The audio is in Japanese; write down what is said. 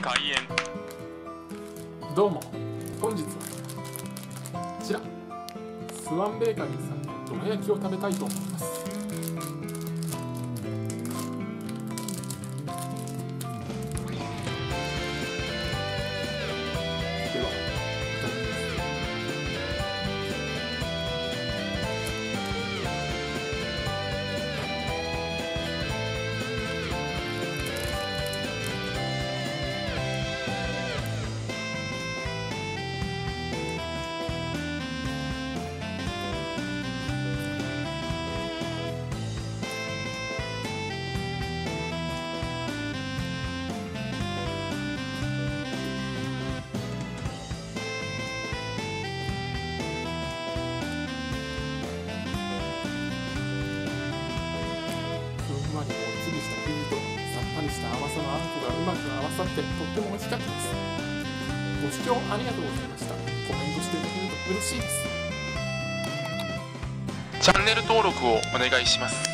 開演。 どうも、本日はこちらスワンベーカリーさんのどら焼きを食べたいと思います。では、いただきます。ふんわりもっちりした生地とさっぱりした甘さのあんこがうまく合わさってとっても美味しかったです。ご視聴ありがとうございました。コメントしていただけると嬉しいです。 チャンネル登録をお願いします。